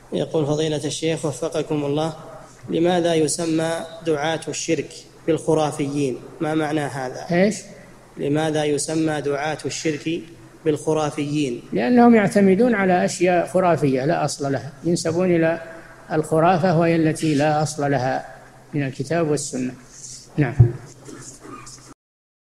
يقول فضيلة الشيخ وفقكم الله، لماذا يسمى دعاة الشرك بالخرافيين؟ ما معنى هذا؟ إيش؟ لماذا يسمى دعاة الشرك بالخرافيين؟ لأنهم يعتمدون على أشياء خرافية لا أصل لها، ينسبون إلى الخرافة وهي التي لا أصل لها من الكتاب والسنة. نعم.